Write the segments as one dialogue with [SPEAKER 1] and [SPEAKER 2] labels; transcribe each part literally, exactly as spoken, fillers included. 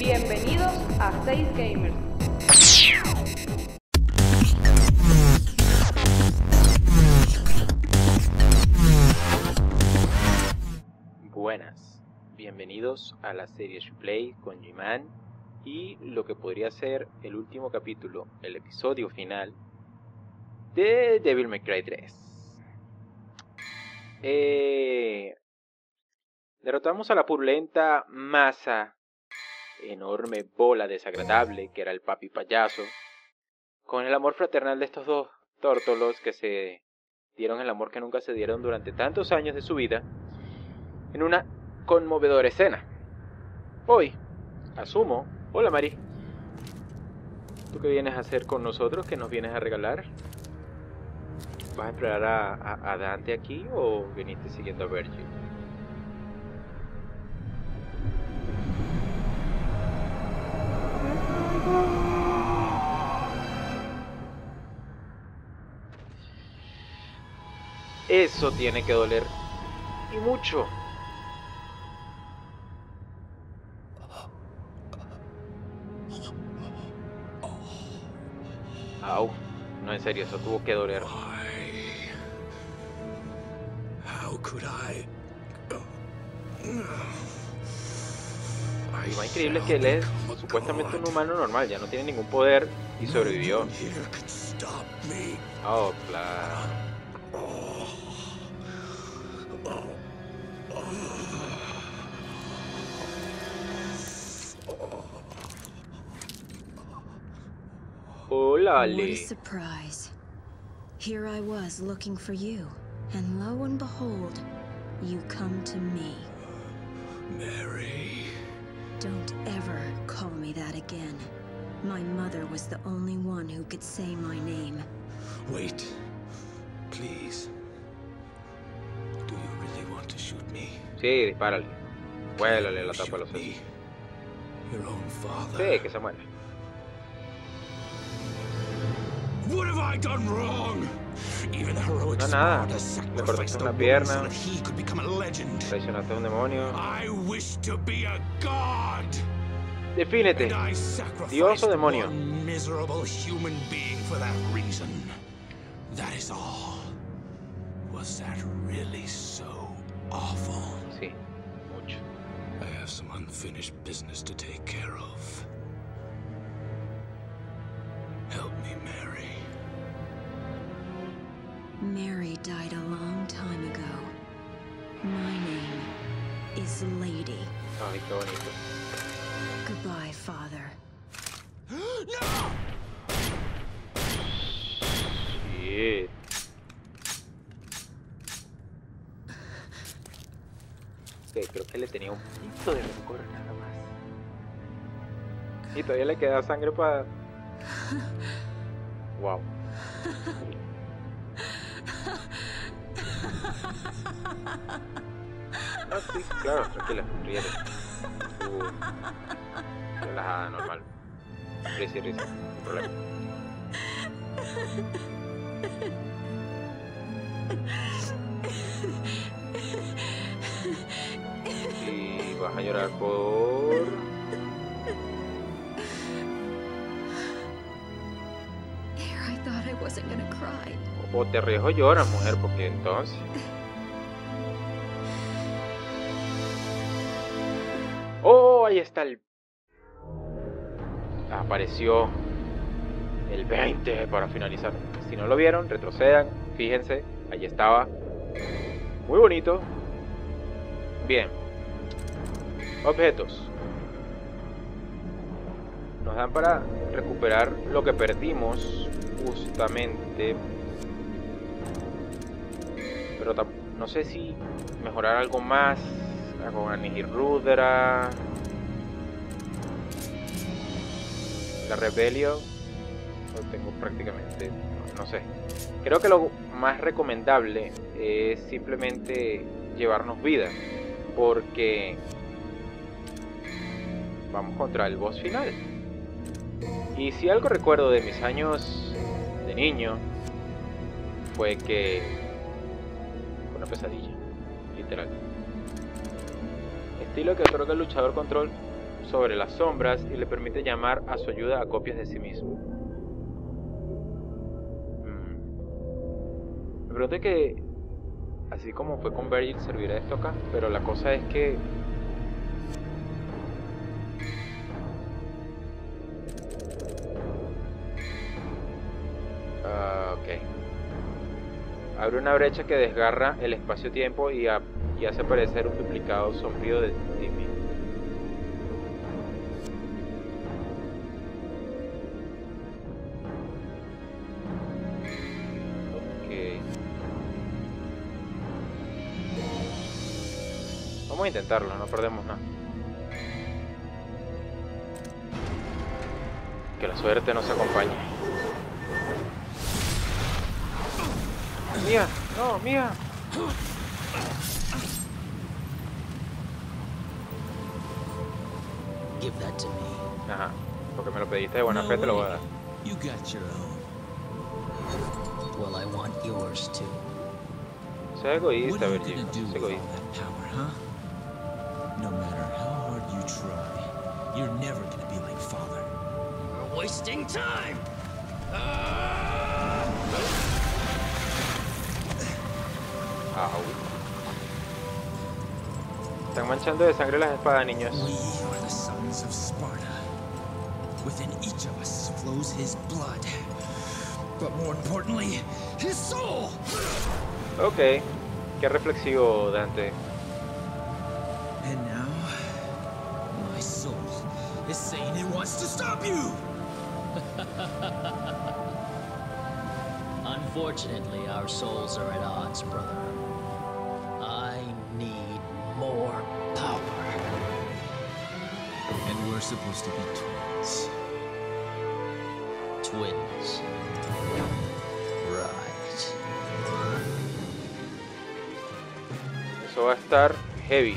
[SPEAKER 1] Bienvenidos a seis Gamers.
[SPEAKER 2] Buenas, bienvenidos a la serie Play con G-Man y lo que podría ser el último capítulo, el episodio final de Devil May Cry tres. Eh, derrotamos a la purulenta masa, enorme bola desagradable que era el papi payaso, con el amor fraternal de estos dos tórtolos que se dieron el amor que nunca se dieron durante tantos años de su vida, en una conmovedora escena. Hoy, asumo, hola Mari, ¿tú qué vienes a hacer con nosotros? ¿Qué nos vienes a regalar? ¿Vas a esperar a, a, a Dante aquí o viniste siguiendo a Virgil? Eso tiene que doler, y mucho. Au, no, en serio, eso tuvo que doler. Y lo más increíble es que él es supuestamente un humano normal, ya no tiene ningún poder y sobrevivió. Oh, claro. Hola, Ale.
[SPEAKER 3] What a surprise. Here I was looking for you, and lo and behold, you come to me.
[SPEAKER 4] Mary.
[SPEAKER 3] Don't ever call me that again. My mother was the only one who could say my name.
[SPEAKER 4] Wait. Please. Do you really want to shoot me?
[SPEAKER 2] Sí, dispárale. Vuélale la tapa a los
[SPEAKER 4] me,
[SPEAKER 2] sesos.
[SPEAKER 4] your own father.
[SPEAKER 2] Sí, que se muera.
[SPEAKER 4] What have I done wrong? Even the heroic
[SPEAKER 2] No, nada.
[SPEAKER 4] Sparta sacrificed
[SPEAKER 2] Le cortaste
[SPEAKER 4] a
[SPEAKER 2] una
[SPEAKER 4] woman
[SPEAKER 2] pierna.
[SPEAKER 4] so that he could become a legend.
[SPEAKER 2] Traicionaste a un demonio.
[SPEAKER 4] I wish to be a god.
[SPEAKER 2] Defínete.
[SPEAKER 4] And I sacrificed
[SPEAKER 2] Dios o demonio.
[SPEAKER 4] one miserable human being for that reason. That is all. Was that really so awful?
[SPEAKER 2] Sí, mucho.
[SPEAKER 4] I have some unfinished business to take care of. Help me, Mary.
[SPEAKER 3] Mary died a long time ago. My name is Lady.
[SPEAKER 2] Ay, qué bonito.
[SPEAKER 3] Goodbye, Father.
[SPEAKER 4] No!
[SPEAKER 2] Shit. Ok, creo que le tenía un poquito de rencor nada más. Y todavía le queda sangre para... Wow. Ah, sí, claro, tranquila, ríete. Uh, relajada, normal. Risa y risa, no problema. Y vas a llorar por...
[SPEAKER 3] There, I thought I wasn't gonna cry.
[SPEAKER 2] O te ríes o lloras, mujer, porque entonces... ¡Oh! Ahí está el... Apareció el veinte para finalizar. Si no lo vieron, retrocedan, fíjense, ahí estaba. Muy bonito. Bien. Objetos. Nos dan para recuperar lo que perdimos justamente. Pero no sé si mejorar algo más. Con Anihil Rudra, la Rebellion, lo tengo prácticamente, no, no sé. Creo que lo más recomendable es simplemente llevarnos vida, porque vamos contra el boss final. Y si algo recuerdo de mis años de niño fue que fue una pesadilla, literal. Estilo que otorga el luchador control sobre las sombras y le permite llamar a su ayuda a copias de sí mismo. Hmm. Me pregunto que, así como fue con Virgil, servirá esto acá, pero la cosa es que... Uh, ok. Abre una brecha que desgarra el espacio-tiempo y, a, y hace aparecer un duplicado sombrío de Timmy. Ok. Vamos a intentarlo, no perdemos nada. Que la suerte nos acompañe. Mía, no, Mía.
[SPEAKER 5] Give that to me.
[SPEAKER 2] Ajá, porque me lo pediste de buena fe, te lo voy a dar.
[SPEAKER 5] You got your own. Well, I want yours too.
[SPEAKER 2] Sé egoísta,
[SPEAKER 4] What are you
[SPEAKER 2] Virgil.
[SPEAKER 4] gonna do
[SPEAKER 2] Sé
[SPEAKER 4] with all
[SPEAKER 2] egoísta.
[SPEAKER 4] that power, huh? No matter how hard you try, you're never gonna be like Father.
[SPEAKER 5] We're wasting time.
[SPEAKER 2] Au. Están manchando de sangre las espadas, niños.
[SPEAKER 4] We are the sons of Sparta. Within each of us flows his blood. But more importantly, his soul!
[SPEAKER 2] Ok. Qué reflexivo, Dante.
[SPEAKER 4] And now, my soul is saying it wants to stop you!
[SPEAKER 5] Unfortunately, our souls are at odds, brother. I need more power.
[SPEAKER 4] And we're supposed to be twins.
[SPEAKER 5] Twins. Right.
[SPEAKER 2] Eso va a estar heavy.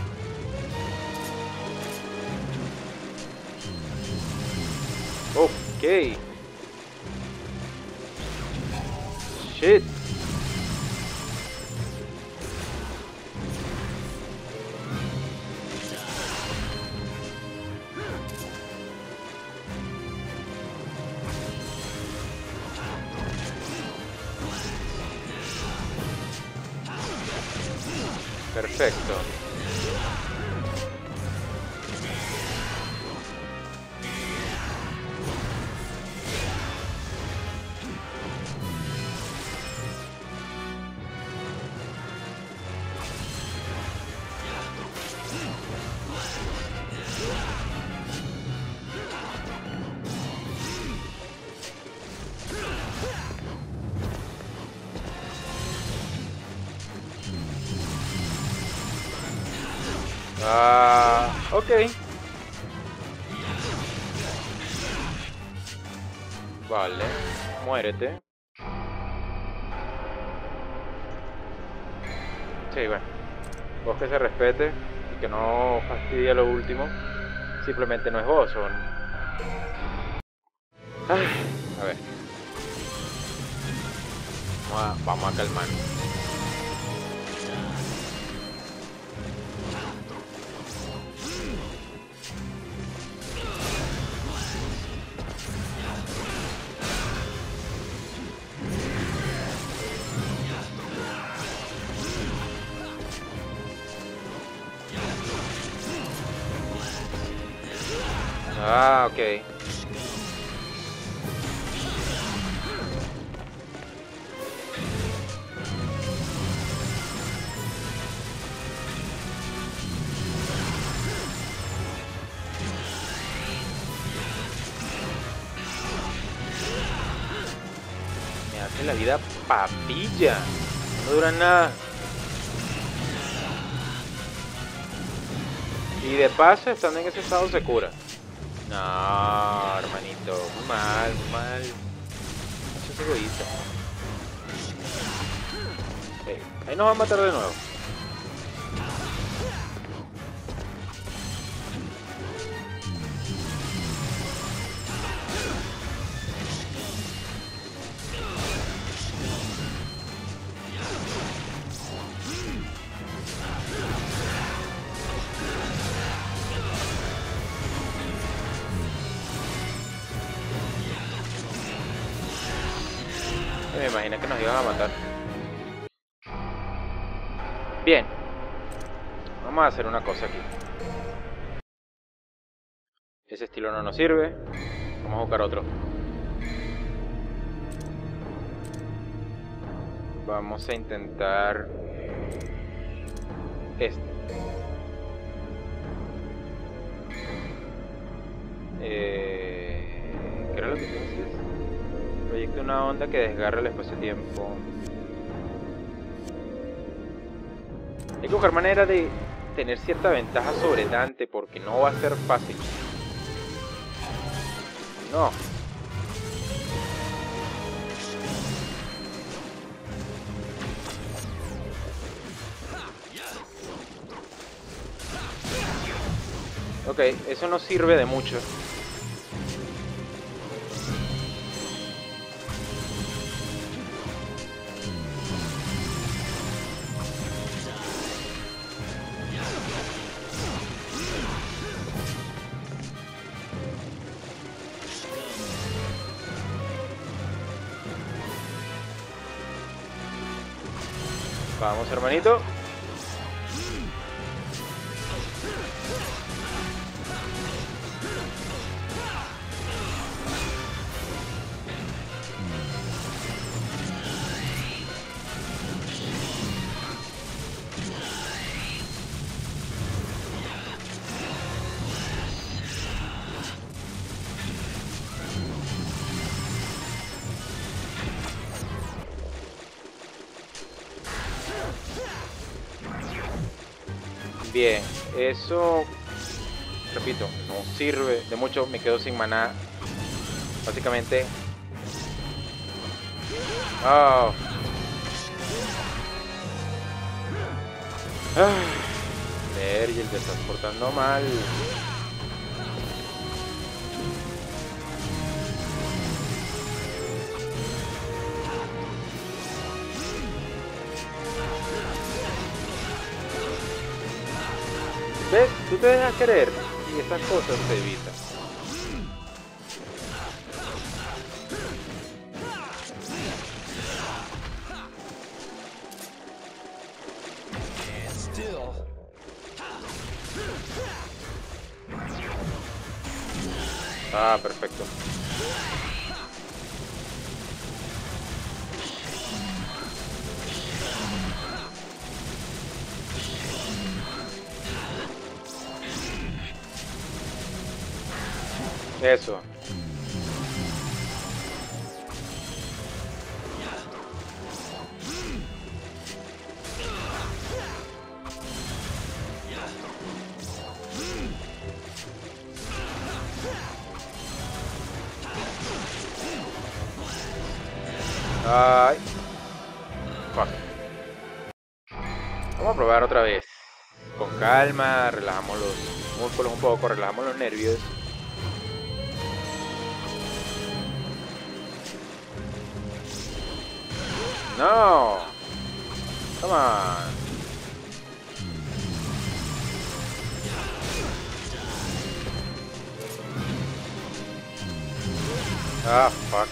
[SPEAKER 2] Ok. Shit. Perfecto. Ah, ok. Vale, muérete. Sí, bueno. Vos que se respete y que no fastidie lo último. Simplemente no es vos, son... Ay, a ver. Vamos a, vamos a calmar. Ah, ok. Me hace la vida papilla. No dura nada. Y de paso, estando en ese estado, se cura. No, hermanito, muy mal, muy mal. Eso es egoísta. Okay. Ahí nos va a matar de nuevo. imaginé que nos iban a matar. Bien. Vamos a hacer una cosa aquí. Ese estilo no nos sirve. Vamos a buscar otro. Vamos a intentar este. Eh, ¿Qué era lo que tú decías? Proyecta una onda que desgarra el espacio-tiempo. Hay que buscar manera de tener cierta ventaja sobre Dante porque no va a ser fácil. No. Ok, eso no sirve de mucho. Vamos, hermanito. Bien, eso, repito, no sirve de mucho, me quedo sin maná, básicamente. Oh. Ah. Vergil, te estás portando mal. ¿Ves? Tú te dejas querer y esas cosas se evitan. Ah, perfecto. Eso. Ay. Fuck. Vamos a probar otra vez. Con calma, relajamos los músculos un poco, relajamos los nervios. No. Come on. Ah, fuck.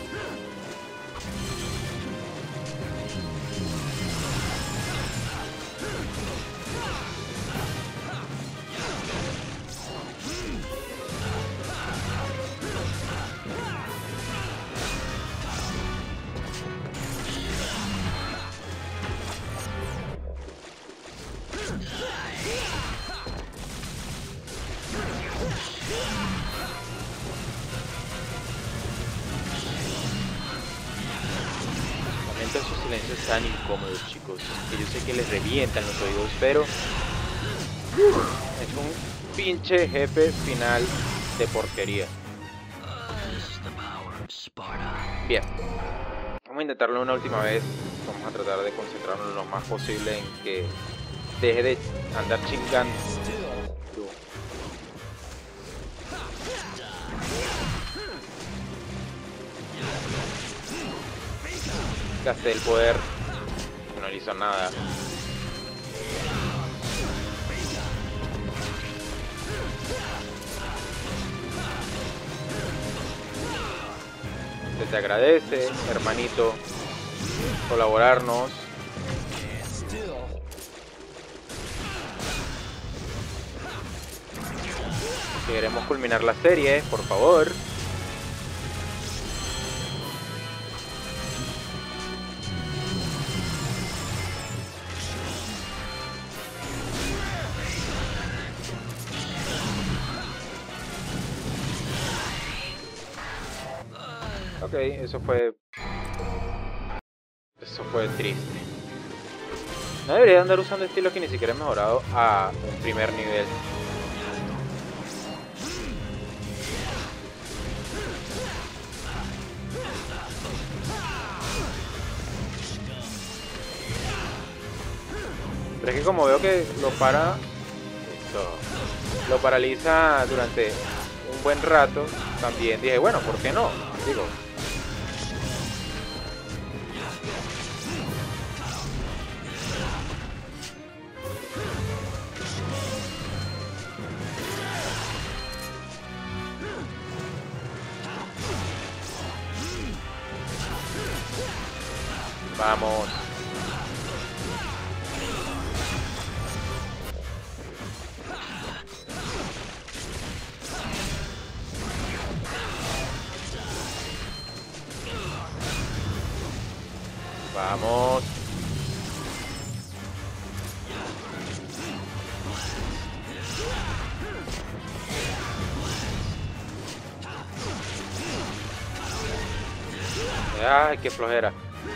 [SPEAKER 2] Esos silencios tan incómodos, chicos, que yo sé que les revientan los oídos, pero uf, es un pinche jefe final de porquería. Bien, vamos a intentarlo una última vez. Vamos a tratar de concentrarnos lo más posible en que deje de andar chingando. Gasté el poder, no le hizo nada. Se te agradece, hermanito. colaborarnos. Queremos culminar la serie, por favor. Ok, eso fue... Eso fue triste. No debería andar usando estilos que ni siquiera he mejorado a un primer nivel. Pero es que como veo que lo para... Esto, lo paraliza durante un buen rato, también dije, bueno, ¿por qué no? Digo... Vamos. Vamos. Ay, qué flojera.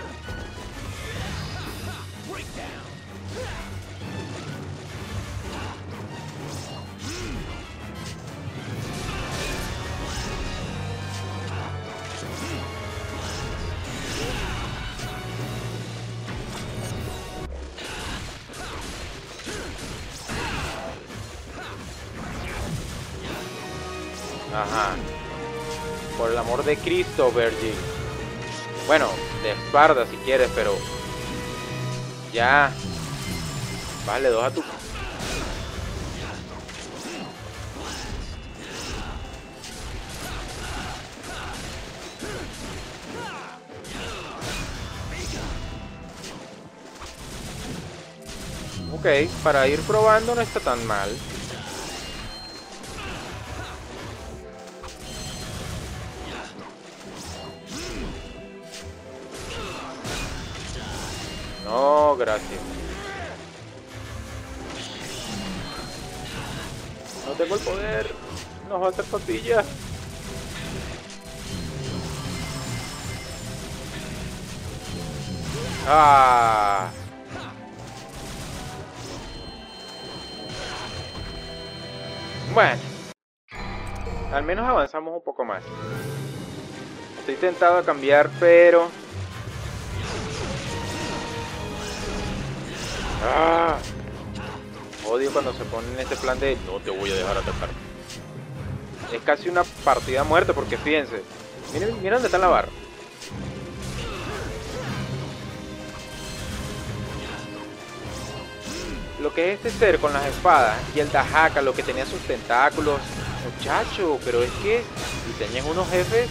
[SPEAKER 2] Ajá. Por el amor de Cristo, Virgil. Bueno, de espalda si quieres, pero... Ya. Vale, dos a tu... Ok, para ir probando no está tan mal. No, gracias. No tengo el poder. Nos va a hacer papilla. Ah. Bueno. Al menos avanzamos un poco más. Estoy tentado a cambiar, pero... Ah, odio cuando se ponen en este plan de no te voy a dejar atacar. Es casi una partida a muerte porque fíjense. Miren, miren dónde está la barra. Lo que es este ser con las espadas y el Dahaka, lo que tenía sus tentáculos. Muchacho, pero es que diseñan unos jefes.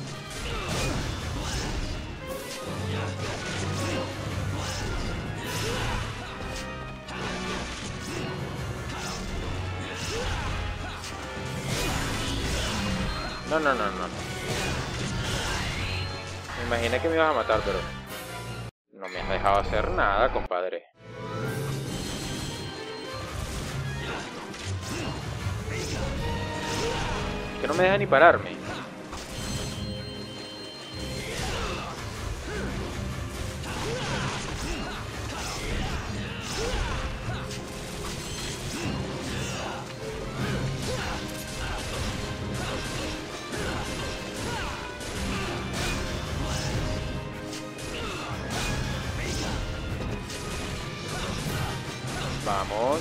[SPEAKER 2] No, no, no, no. Me imaginé que me ibas a matar, pero... No me has dejado hacer nada, compadre. Que no me deja ni pararme. Vamos.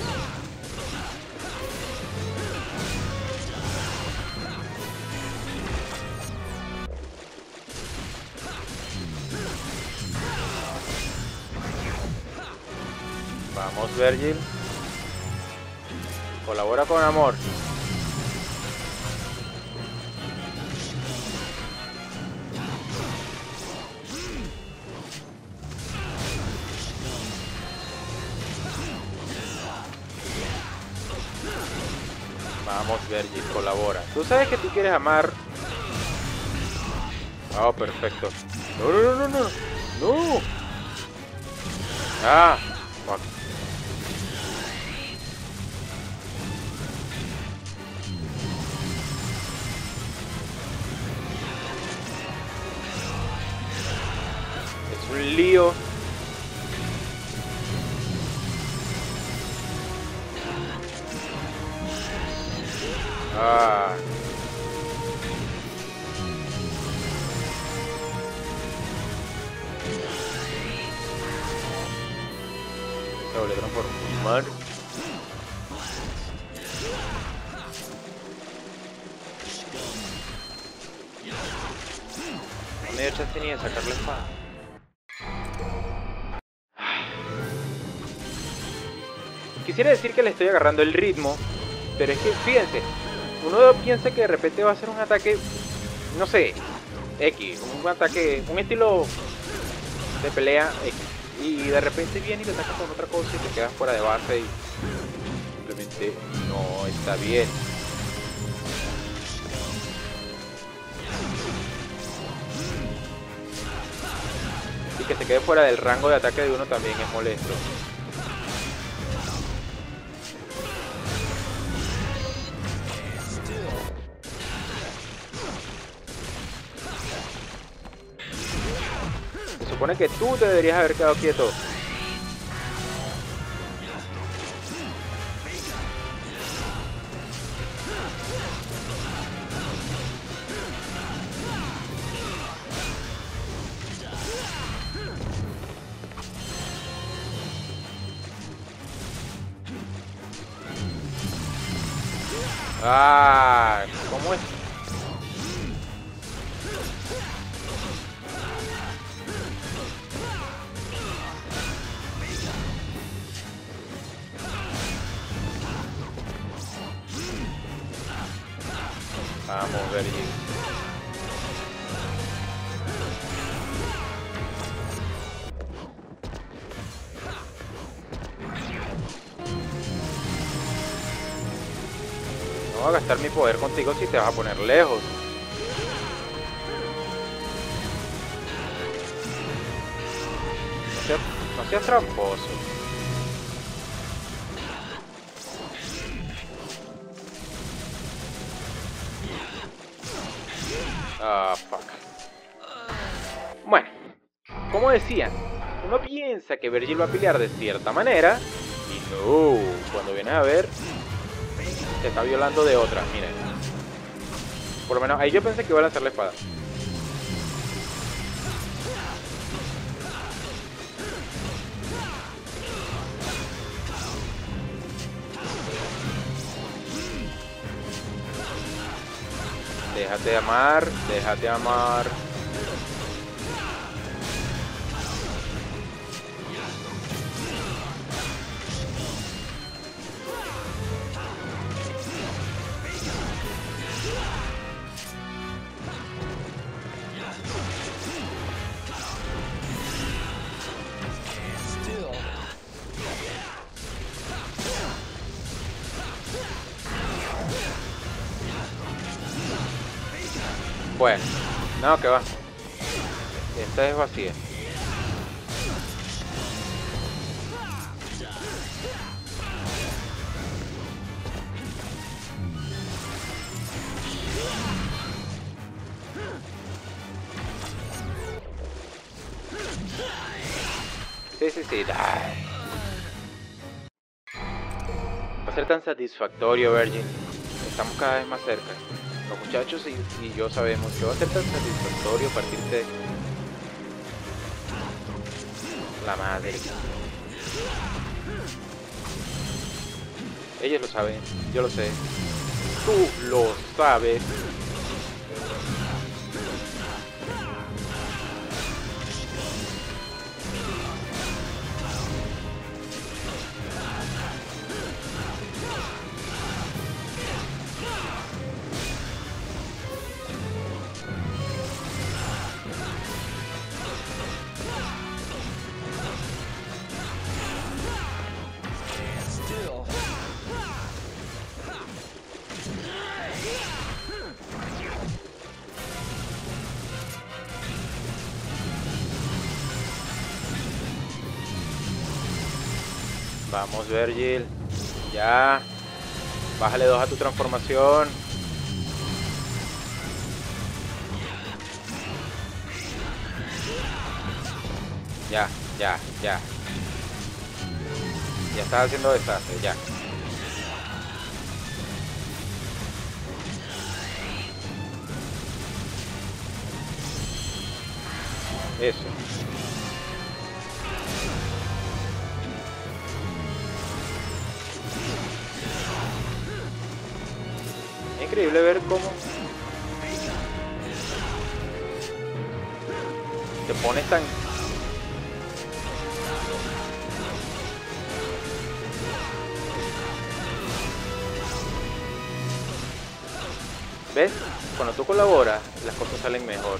[SPEAKER 2] Vamos, Virgil. Colabora con amor. Vamos, Virgil, colabora. Tú sabes que tú quieres amar. Oh, perfecto. No, no, no, no, no. No. Ah, fuck. Es un lío. Ah. Se volvió a transformar. No me dio chance ni de sacar la espada. Quisiera decir que le estoy agarrando el ritmo, pero es que, fíjense, uno piensa que de repente va a ser un ataque, no sé, X, un ataque, un estilo de pelea X, y de repente viene y te atacas con otra cosa y te quedas fuera de base y simplemente no está bien. Y que se quede fuera del rango de ataque de uno también es molesto. Se supone que tú te deberías haber quedado quieto. Ah, ¿cómo es? Vamos, Virgil. No voy a gastar mi poder contigo si te vas a poner lejos. No seas, no seas tramposo. Ah, fuck. Bueno, como decía, uno piensa que Virgil va a pelear de cierta manera y no, cuando vienes a ver, se está violando de otra, miren. Por lo menos ahí yo pensé que iba a lanzar la espada. Déjate amar, déjate amar. Bueno, no, que va. Esta es vacía. Sí, sí, sí. Ay. Va a ser tan satisfactorio, Virgil. Estamos cada vez más cerca. Los muchachos y, y yo sabemos que va a ser tan satisfactorio partirte la madre. Ellos lo saben, yo lo sé. Tú lo sabes. Vamos, Vergil. Ya. Bájale dos a tu transformación. Ya, ya, ya. Ya estás haciendo desastre, ya. Eso. Es increíble ver cómo te pones tan... ¿Ves? Cuando tú colaboras, las cosas salen mejor.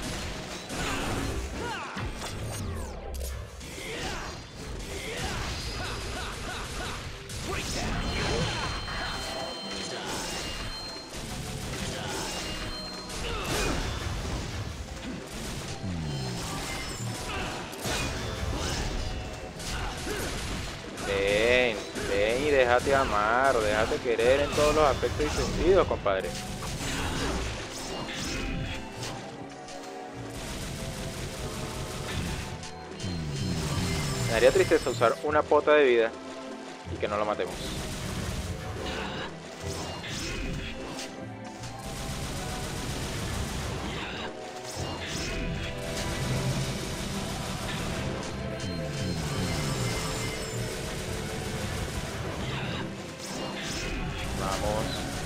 [SPEAKER 2] Ven, ven y déjate amar, o déjate querer en todos los aspectos y sentidos, compadre. Me daría tristeza usar una pota de vida y que no lo matemos. Vamos.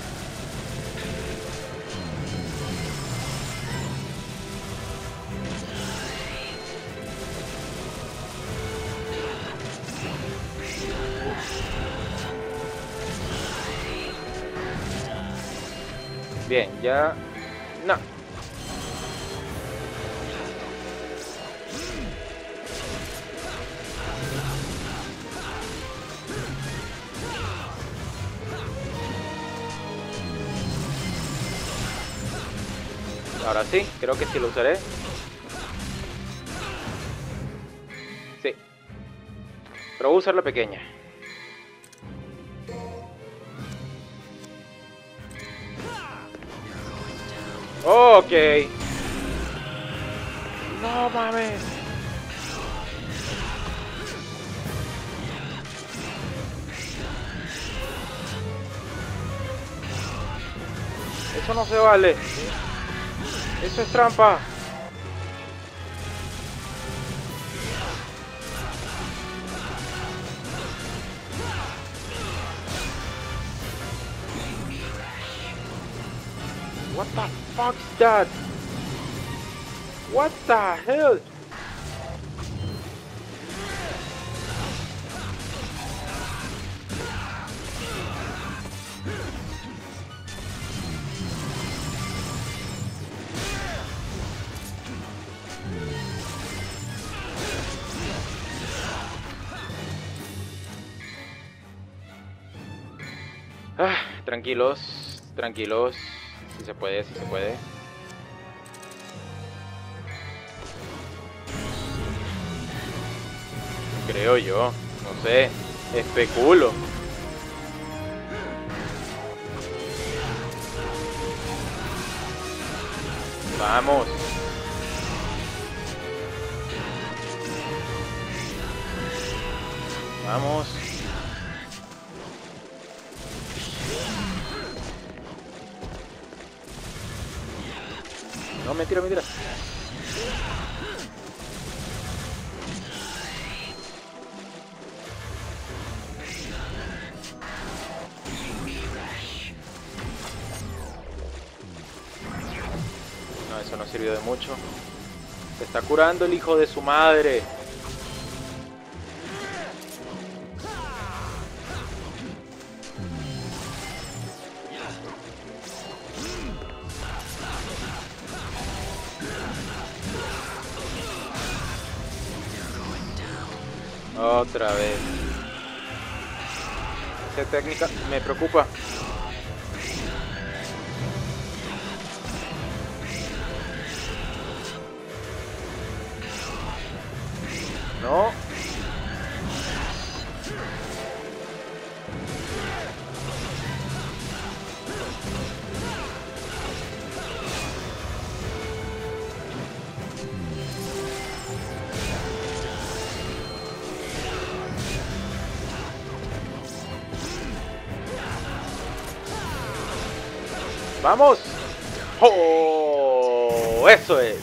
[SPEAKER 2] Bien, ya... No. Ahora sí, creo que sí lo usaré. Sí. Pero voy a usar la pequeña. Ok. No mames. Eso no se vale. Eso es trampa. What the fuck is that? What the hell? Ah, tranquilos, tranquilos. Si se puede, si se puede. Creo yo, no sé, especulo. Vamos. Vamos. No, mentira, mentira. No, eso no sirvió de mucho. Se está curando el hijo de su madre. Otra vez. Esa técnica me preocupa. No. ¡Vamos! ¡Oh! ¡Eso es!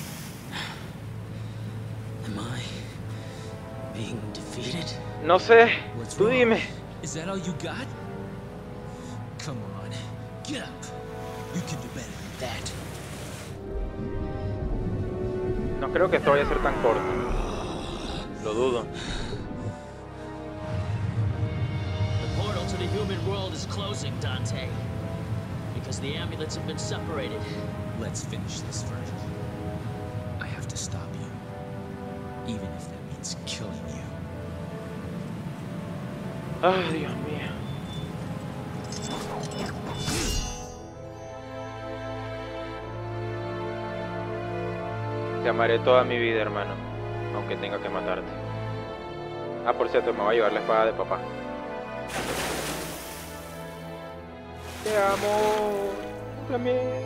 [SPEAKER 5] Am I being defeated?
[SPEAKER 2] No sé,
[SPEAKER 4] What's
[SPEAKER 2] tú
[SPEAKER 4] wrong?
[SPEAKER 2] dime.
[SPEAKER 4] Is that all you got? Come on, get up. You can do better than that.
[SPEAKER 2] No creo que esto vaya a ser tan corto. Lo dudo.
[SPEAKER 5] The portal to the human world is closing, Dante. Because the amulets have been separated.
[SPEAKER 4] Let's finish this first. I have to stop you, even if that means killing you.
[SPEAKER 2] Ay, Dios mío. Te amaré toda mi vida, hermano, aunque tenga que matarte. Ah, por cierto, me va a llevar la espada de papá. Te amo. También.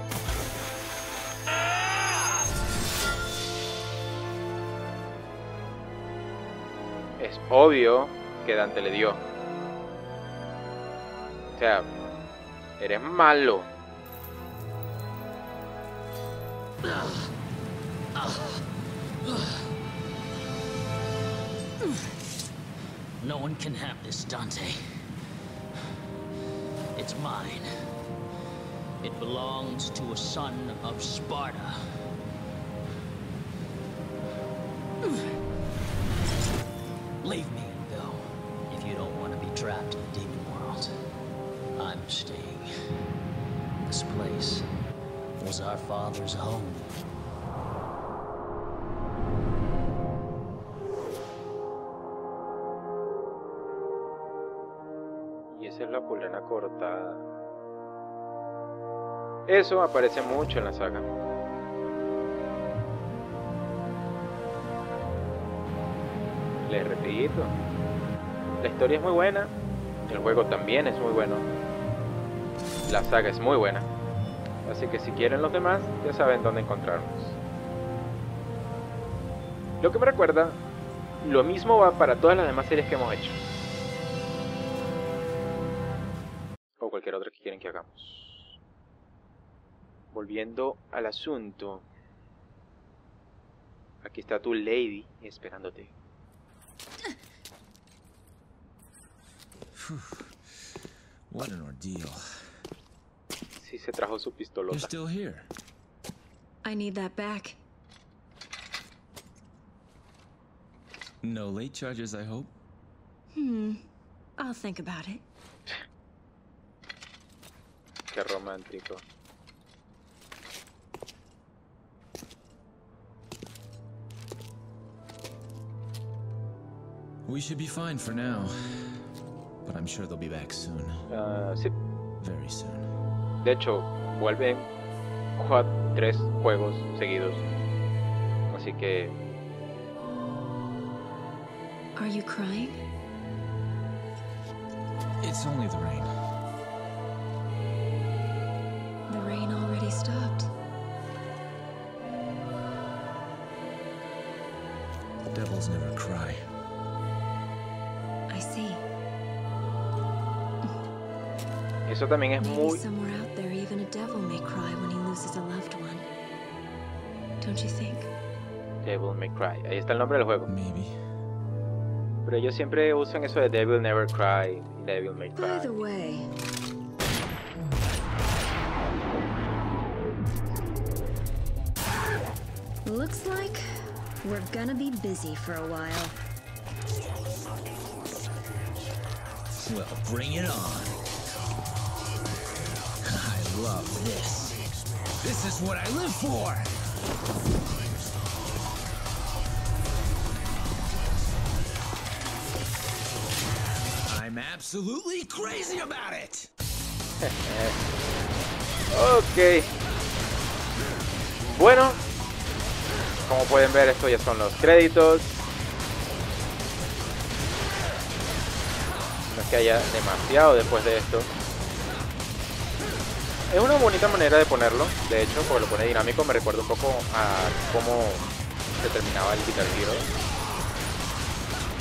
[SPEAKER 2] Es obvio que Dante le dio. O sea, eres malo.
[SPEAKER 5] No one can have this, Dante. It's mine. It belongs to a son of Sparta. Leave me and go, if you don't want to be trapped in the demon world. I'm staying. This place was our father's home.
[SPEAKER 2] Y esa es la pulana cortada. Eso aparece mucho en la saga. Les repito, la historia es muy buena, el juego también es muy bueno, la saga es muy buena, así que si quieren los demás, ya saben dónde encontrarnos. Lo que me recuerda, lo mismo va para todas las demás series que hemos hecho. O cualquier otra que quieren que hagamos. Volviendo al asunto. Aquí está tu lady esperándote.
[SPEAKER 4] What an ordeal.
[SPEAKER 2] Sí se trajo su
[SPEAKER 4] You're
[SPEAKER 2] pistolota.
[SPEAKER 4] still here.
[SPEAKER 3] I need that back.
[SPEAKER 4] No late charges, I hope.
[SPEAKER 3] Hmm. I'll think about it.
[SPEAKER 2] Qué romántico.
[SPEAKER 4] We should be fine for now. But I'm sure they'll be back soon.
[SPEAKER 2] Uh, sí.
[SPEAKER 4] Very soon.
[SPEAKER 2] De hecho, vuelven cuatro, tres juegos seguidos. Así que...
[SPEAKER 3] Are you crying?
[SPEAKER 4] It's only the rain.
[SPEAKER 3] The rain already stopped.
[SPEAKER 4] Devils never cry.
[SPEAKER 3] I see.
[SPEAKER 2] Eso también es
[SPEAKER 3] Maybe
[SPEAKER 2] muy...
[SPEAKER 3] somewhere out there even a devil may cry when he loses a loved one. Don't you think?
[SPEAKER 2] Devil May Cry. Ahí está el nombre del juego.
[SPEAKER 4] Maybe.
[SPEAKER 2] Pero ellos siempre usan eso de Devil Never Cry y Devil May
[SPEAKER 3] By the
[SPEAKER 2] Cry.
[SPEAKER 3] way, looks like we're gonna be busy for a while.
[SPEAKER 4] Well, bring it on. I love this. This is what I live for. I'm absolutely crazy about it.
[SPEAKER 2] Ok. Bueno, como pueden ver, esto ya son los créditos. No es que haya demasiado después de esto. Es una bonita manera de ponerlo, de hecho, porque lo pone dinámico. Me recuerda un poco a cómo se terminaba el Guitar Hero.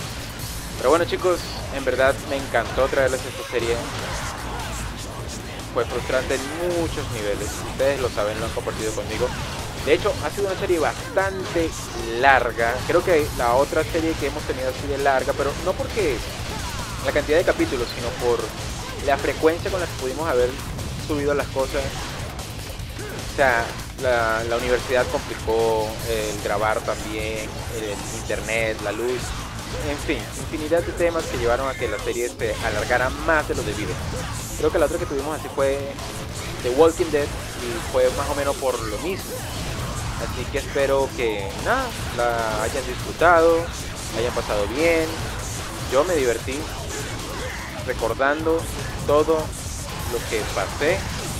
[SPEAKER 2] Pero bueno, chicos, en verdad me encantó traerles esta serie. fue frustrante en muchos niveles. Ustedes lo saben, lo han compartido conmigo. De hecho, ha sido una serie bastante larga. Creo que la otra serie que hemos tenido así de larga, pero no porque la cantidad de capítulos, sino por la frecuencia con la que pudimos haber subido las cosas. O sea, la, la universidad complicó, el grabar también, el internet, la luz, en fin, infinidad de temas que llevaron a que la serie se alargara más de lo debido. Creo que la otra que tuvimos así fue The Walking Dead y fue más o menos por lo mismo. Así que espero que nada, la hayan disfrutado, la hayan pasado bien. Yo me divertí recordando todo lo que pasé.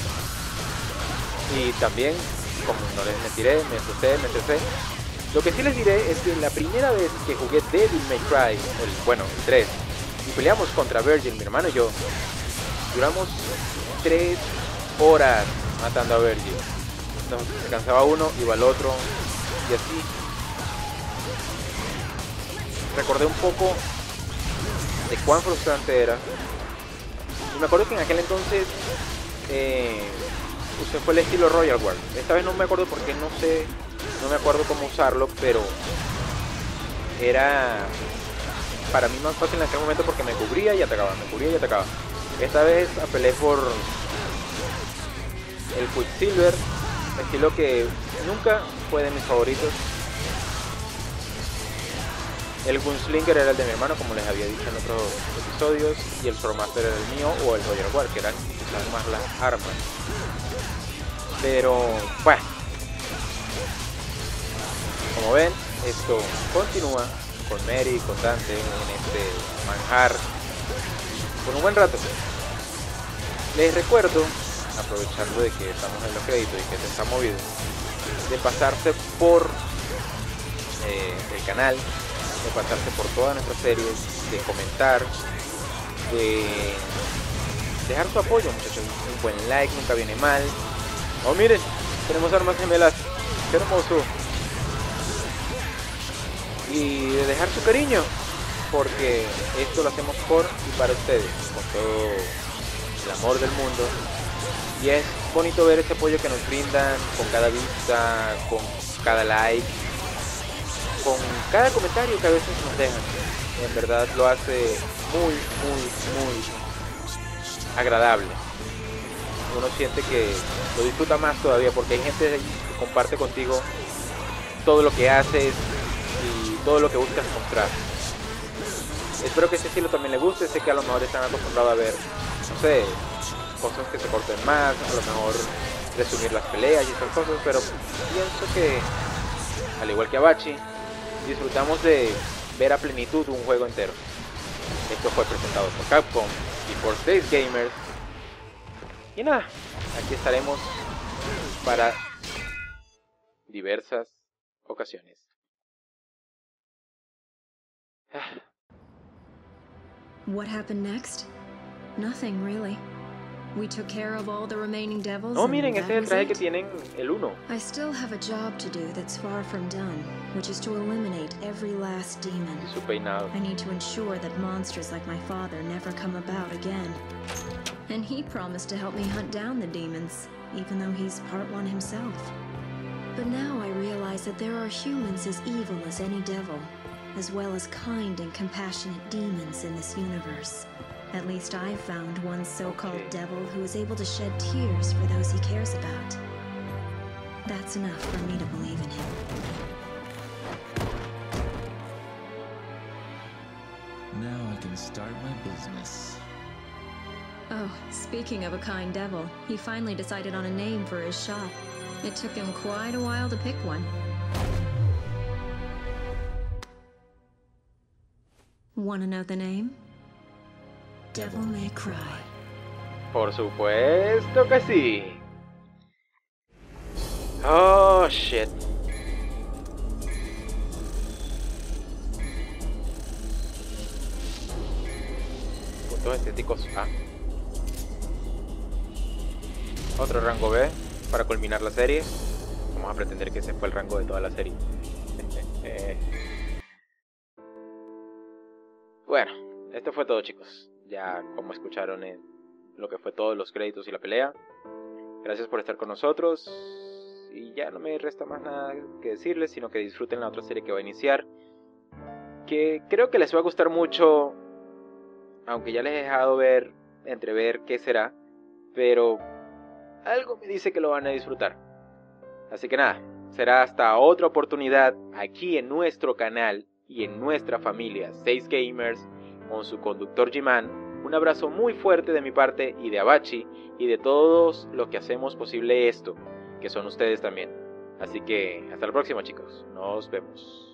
[SPEAKER 2] Y también, como no les mentiré, me asusté, me estresé. Lo que sí les diré es que la primera vez que jugué Devil May Cry, el, bueno, el tres, y peleamos contra Virgil, mi hermano y yo, duramos tres horas matando a Virgil. Nos cansaba uno, iba al otro, y así. Recordé un poco de cuán frustrante era. Y me acuerdo que en aquel entonces eh, usé fue el estilo Royal Guard. Esta vez no me acuerdo porque no sé, no me acuerdo cómo usarlo, pero era para mí más fácil en aquel momento porque me cubría y atacaba, me cubría y atacaba. Esta vez apelé por el Quicksilver, estilo que nunca fue de mis favoritos. El Gunslinger era el de mi hermano, como les había dicho en otros episodios, y el Swordmaster era el mío, o el Royal Guard, que eran quizás más las armas. Pero, bueno, como ven, esto continúa con Mary y con Dante en este manjar por un buen rato. Les recuerdo, aprovechando de que estamos en los créditos y que se está movido, de pasarse por eh, el canal, de pasarse por todas nuestras series, de comentar, de dejar su apoyo, muchachos. Un buen like nunca viene mal. Oh, miren, tenemos armas gemelas, qué hermoso. Y de dejar su cariño, porque esto lo hacemos por y para ustedes, con todo el amor del mundo. Y es bonito ver ese apoyo que nos brindan con cada vista, con cada like, con cada comentario que a veces nos dejan. En verdad lo hace muy, muy, muy agradable. Uno siente que lo disfruta más todavía porque hay gente que comparte contigo todo lo que haces y todo lo que buscas mostrar. Espero que este estilo también le guste. Sé que a lo mejor están acostumbrados a ver, no sé, cosas que se corten más, a lo mejor resumir las peleas y esas cosas, pero pienso que, al igual que Abachi, disfrutamos de ver a plenitud un juego entero. Esto fue presentado por Capcom y por seis Gamers. Y nada, aquí estaremos para diversas ocasiones.
[SPEAKER 3] What happened next? Nothing, really. We took care of all the remaining devils.
[SPEAKER 2] No, miren,
[SPEAKER 3] and
[SPEAKER 2] ese
[SPEAKER 3] that
[SPEAKER 2] es el
[SPEAKER 3] was
[SPEAKER 2] traje que
[SPEAKER 3] it.
[SPEAKER 2] tienen el uno.
[SPEAKER 3] I still have a job to do that's far from done, which is to eliminate every last demon.
[SPEAKER 2] Y su peinado.
[SPEAKER 3] I need to ensure that monsters like my father never come about again. And he promised to help me hunt down the demons, even though he's part one himself. But now I realize that there are humans as evil as any devil, as well as kind and compassionate demons in this universe. At least I've found one so-called
[SPEAKER 2] Okay.
[SPEAKER 3] devil who is able to shed tears for those he cares about. That's enough for me to believe in him.
[SPEAKER 6] Now I can start my business.
[SPEAKER 3] Oh, speaking of a kind devil, he finally decided on a name for his shop. It took him quite a while to pick one. Wanna know the name? Devil May Cry.
[SPEAKER 2] Por supuesto que sí. Oh, shit. Puntos estéticos A. Otro rango B para culminar la serie. Vamos a pretender que ese fue el rango de toda la serie. Bueno, esto fue todo, chicos. Ya como escucharon, eh, lo que fue todos los créditos y la pelea. Gracias por estar con nosotros. Y ya no me resta más nada que decirles, sino que disfruten la otra serie que va a iniciar, que creo que les va a gustar mucho, aunque ya les he dejado ver, entrever qué será, pero algo me dice que lo van a disfrutar. Así que nada, será hasta otra oportunidad aquí en nuestro canal y en nuestra familia seis Gamers, con su conductor G-Man. Un abrazo muy fuerte de mi parte y de Abachi y de todos los que hacemos posible esto, que son ustedes también. Así que hasta la próxima, chicos. Nos vemos.